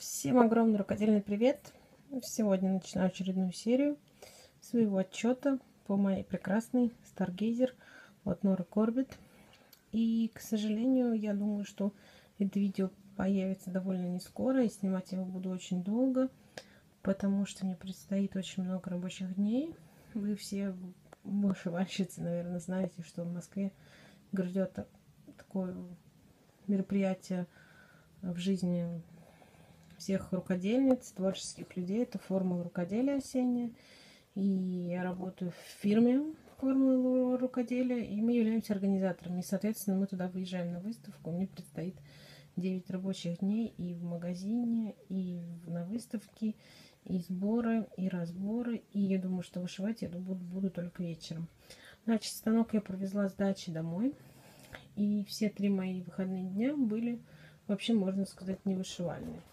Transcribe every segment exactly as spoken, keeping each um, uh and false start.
Всем огромный рукодельный привет! Сегодня начинаю очередную серию своего отчета по моей прекрасной Stargazer от Норы Корбит. И, к сожалению, я думаю, что это видео появится довольно не скоро, и снимать его буду очень долго, потому что мне предстоит очень много рабочих дней. Вы все вышивальщицы, наверное, знаете, что в Москве грядет такое мероприятие в жизни всех рукодельниц, творческих людей. Это формула рукоделия осенняя. И я работаю в фирме формулы рукоделия, и мы являемся организаторами. И, соответственно, мы туда выезжаем на выставку. Мне предстоит девять рабочих дней и в магазине, и на выставке, и сборы, и разборы. И я думаю, что вышивать я буду, буду только вечером. Значит, станок я провезла с дачи домой. И все три мои выходные дня были, вообще, можно сказать, не вышивальные.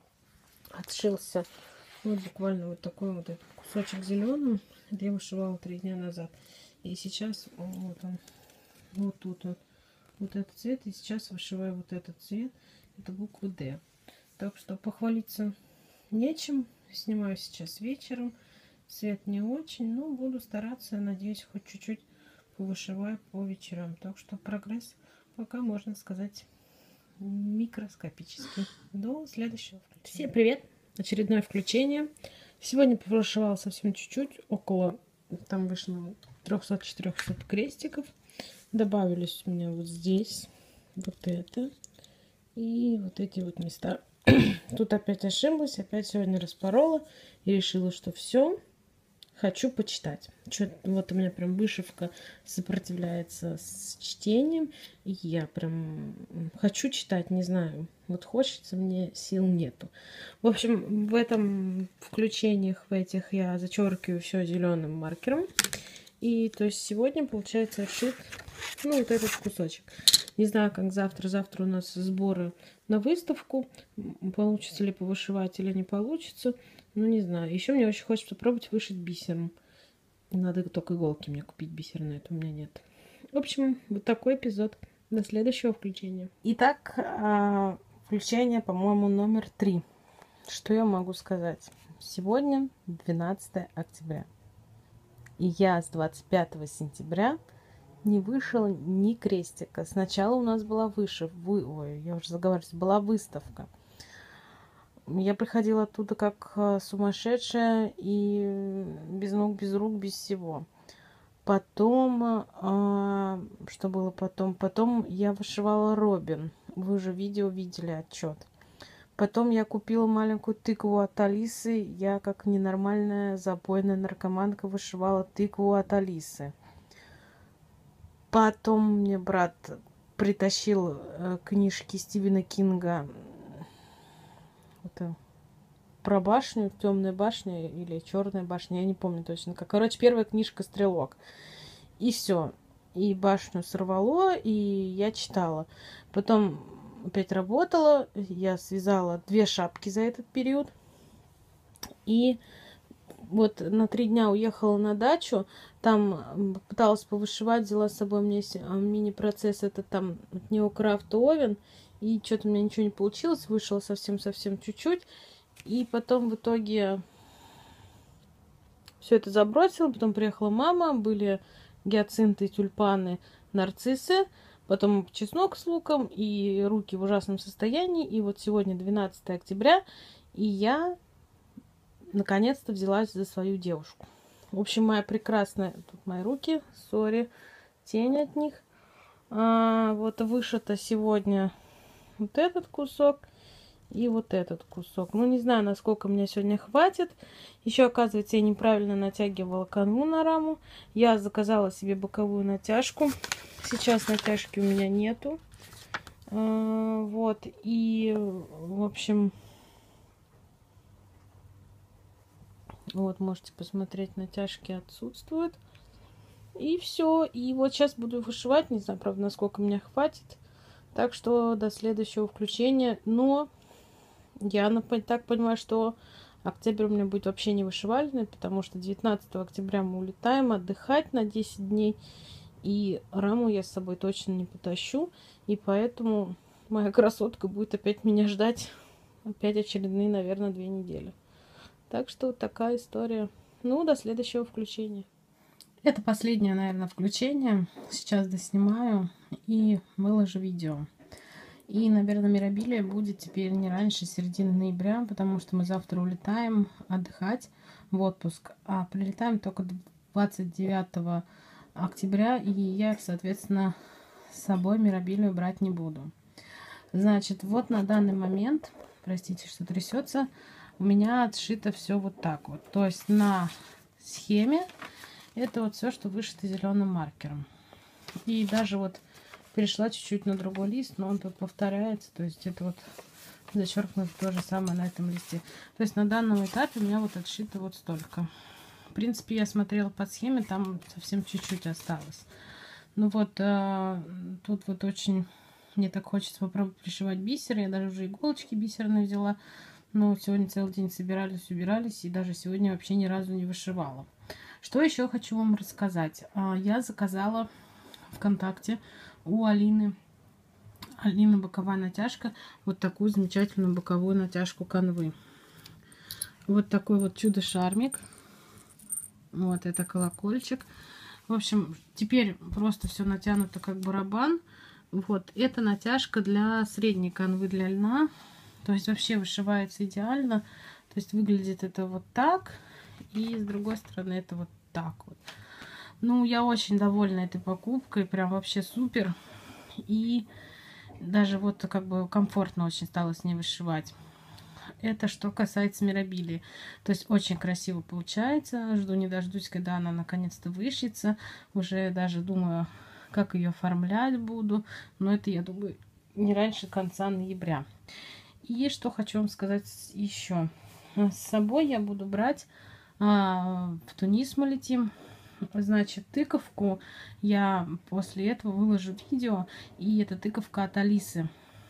Отшился вот буквально вот такой вот этот кусочек зеленым. Это я вышивала три дня назад. И сейчас вот он, вот тут вот, вот этот цвет. И сейчас вышиваю вот этот цвет. Это буква D. Так что похвалиться нечем. Снимаю сейчас вечером. Цвет не очень, но буду стараться. Надеюсь, хоть чуть-чуть повышиваю по вечерам. Так что прогресс пока, можно сказать, микроскопический. До следующего включения. Всем привет! Очередное включение. Сегодня повышивала совсем чуть-чуть. Около, там вышло триста-четыреста крестиков. Добавились у меня вот здесь вот это. И вот эти вот места. Тут опять ошиблась. Опять сегодня распорола. И решила, что все. Хочу почитать. Чё, вот у меня прям вышивка сопротивляется с чтением. И я прям хочу читать, не знаю. Вот хочется, мне сил нету. В общем, в этом включениях, в этих я зачеркиваю все зеленым маркером. И то есть сегодня, получается, отшит, ну, вот этот кусочек. Не знаю, как завтра. Завтра у нас сборы на выставку. Получится ли повышивать или не получится. Ну, не знаю. Еще мне очень хочется попробовать вышить бисером. Надо только иголки мне купить бисерные. Это у меня нет. В общем, вот такой эпизод. До следующего включения. Итак, включение, по-моему, номер три. Что я могу сказать? Сегодня двенадцатое октября. И я с двадцать пятого сентября не вышила ни крестика. Сначала у нас была вышивка. Ой, я уже заговариваюсь. Была выставка. Я приходила оттуда как сумасшедшая и без ног, без рук, без всего. Потом, а, что было потом? Потом я вышивала Робин. Вы уже видео видели отчет. Потом я купила маленькую тыкву от Алисы. Я как ненормальная запойная наркоманка вышивала тыкву от Алисы. Потом мне брат притащил книжки Стивена Кинга. Это про башню, темная башня или черная башня, я не помню точно. Как. Короче, первая книжка «Стрелок». И все. И башню сорвало, и я читала. Потом опять работала. Я связала две шапки за этот период. И вот на три дня уехала на дачу. Там пыталась повышивать, взяла с собой мне мини-процесс. Это там от Neocraft Oven. И что-то у меня ничего не получилось. Вышла совсем-совсем чуть-чуть. И потом в итоге все это забросила. Потом приехала мама. Были гиацинты, тюльпаны, нарциссы. Потом чеснок с луком. И руки в ужасном состоянии. И вот сегодня двенадцатое октября. И я наконец-то взялась за свою девушку. В общем, моя прекрасная... Тут мои руки. Сори. Тень от них. А, вот вышито сегодня... Вот этот кусок и вот этот кусок. Ну, не знаю, насколько мне сегодня хватит. Еще, оказывается, я неправильно натягивала канву на раму. Я заказала себе боковую натяжку. Сейчас натяжки у меня нету. А, вот. И, в общем... Вот, можете посмотреть, натяжки отсутствуют. И все. И вот сейчас буду вышивать. Не знаю, правда, насколько мне хватит. Так что до следующего включения. Но я так понимаю, что октябрь у меня будет вообще не вышивальный, потому что девятнадцатого октября мы улетаем отдыхать на десять дней. И раму я с собой точно не потащу. И поэтому моя красотка будет опять меня ждать опять очередные, наверное, две недели. Так что вот такая история. Ну, до следующего включения. Это последнее, наверное, включение. Сейчас доснимаю и выложу видео. И, наверное, Мирабилия будет теперь не раньше середины ноября, потому что мы завтра улетаем отдыхать в отпуск, а прилетаем только двадцать девятого октября, и я, соответственно, с собой Мирабилию брать не буду. Значит, вот на данный момент, простите, что трясется, у меня отшито все вот так вот. То есть на схеме это вот все, что вышито зеленым маркером. И даже вот перешла чуть-чуть на другой лист, но он тут повторяется. То есть это вот зачеркнуто то же самое на этом листе. То есть на данном этапе у меня вот отшито вот столько. В принципе, я смотрела по схеме, там совсем чуть-чуть осталось. Ну вот, а, тут вот очень мне так хочется попробовать пришивать бисер. Я даже уже иголочки бисерные взяла. Но сегодня целый день собирались, убирались. И даже сегодня вообще ни разу не вышивала. Что еще хочу вам рассказать. А, я заказала ВКонтакте у Алины, Алина боковая натяжка, вот такую замечательную боковую натяжку канвы. Вот такой вот чудо-шармик. Вот это колокольчик. В общем, теперь просто все натянуто как барабан. Вот, это натяжка для средней канвы для льна. То есть вообще вышивается идеально. То есть выглядит это вот так. И с другой стороны это вот так вот. Ну, я очень довольна этой покупкой, прям вообще супер. И даже вот как бы комфортно очень стало с ней вышивать. Это что касается Мирабилии. То есть очень красиво получается. Жду не дождусь, когда она наконец-то вышьется. Уже даже думаю, как ее оформлять буду. Но это, я думаю, не раньше конца ноября. И что хочу вам сказать еще. С собой я буду брать а, в Тунис мы летим. Значит, тыковку я после этого выложу видео. И это тыковка от Алисы.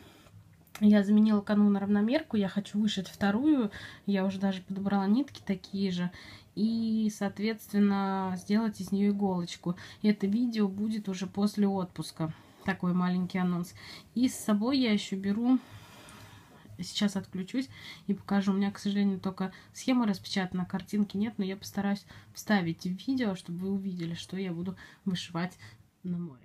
Я заменила канву на равномерку. Я хочу вышить вторую. Я уже даже подобрала нитки такие же. И, соответственно, сделать из нее иголочку. Это видео будет уже после отпуска. Такой маленький анонс. И с собой я еще беру... Сейчас отключусь и покажу. У меня, к сожалению, только схема распечатана, картинки нет, но я постараюсь вставить в видео, чтобы вы увидели, что я буду вышивать на море.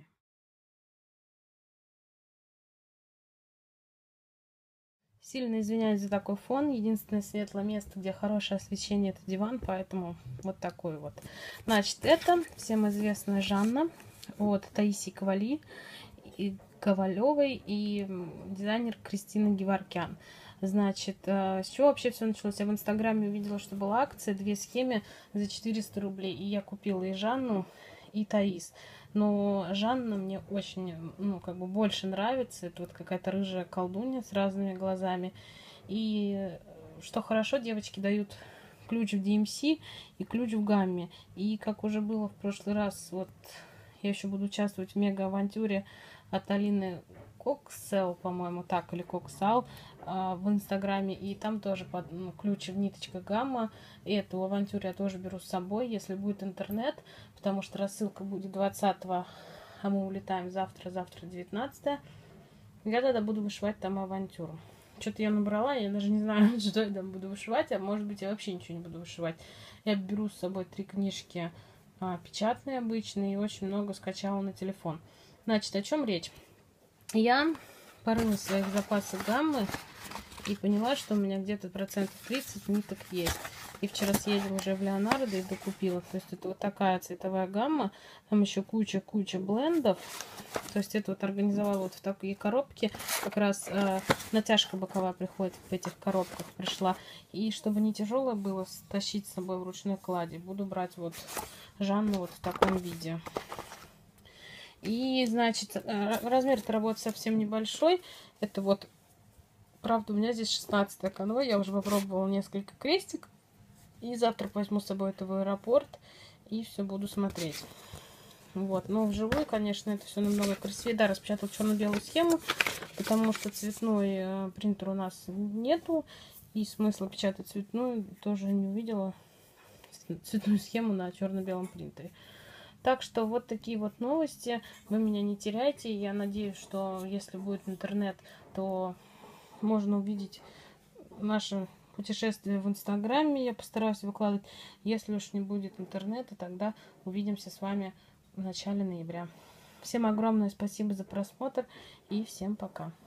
Сильно извиняюсь за такой фон. Единственное светлое место, где хорошее освещение, это диван, поэтому вот такой вот. Значит, это всем известная Жанна от Таисии Ковали и Ковалевой и дизайнер Кристина Геворкян. Значит, с чего вообще все началось? Я в Инстаграме увидела, что была акция, две схемы за четыреста рублей. И я купила и Жанну, и Таис. Но Жанна мне очень, ну, как бы больше нравится. Это вот какая-то рыжая колдунья с разными глазами. И что хорошо, девочки дают ключ в ди эм си и ключ в гамме. И как уже было в прошлый раз, вот я еще буду участвовать в мега-авантюре от Алины Коксел, по-моему, так, или Коксал в Инстаграме. И там тоже под, ну, ключ в ниточках гамма. И эту авантюру я тоже беру с собой, если будет интернет, потому что рассылка будет двадцатого, а мы улетаем завтра, завтра девятнадцатое. Я тогда буду вышивать там авантюру. Что-то я набрала, я даже не знаю, что я там буду вышивать, а может быть я вообще ничего не буду вышивать. Я беру с собой три книжки а, печатные обычные и очень много скачала на телефон. Значит, о чем речь? Я порылась в своих запасах гаммы и поняла, что у меня где-то процентов тридцать ниток есть. И вчера съездила уже в Леонардо и докупила. То есть это вот такая цветовая гамма. Там еще куча-куча блендов. То есть это вот организовала вот в такие коробки. Как раз э, натяжка боковая приходит в этих коробках. Пришла. И чтобы не тяжело было тащить с собой в ручной клади, буду брать вот Жанну вот в таком виде. И, значит, размер-то работы совсем небольшой. Это вот, правда, у меня здесь шестнадцатая канва. Я уже попробовала несколько крестиков. И завтра возьму с собой это в аэропорт. И все буду смотреть. Вот. Но вживую, конечно, это все намного красивее. Да, распечатал черно-белую схему. Потому что цветной принтер у нас нету. И смысла печатать цветную тоже не увидела. Цветную схему на черно-белом принтере. Так что вот такие вот новости. Вы меня не теряйте. Я надеюсь, что если будет интернет, то можно увидеть наше путешествие в Инстаграме. Я постараюсь выкладывать. Если уж не будет интернета, тогда увидимся с вами в начале ноября. Всем огромное спасибо за просмотр и всем пока.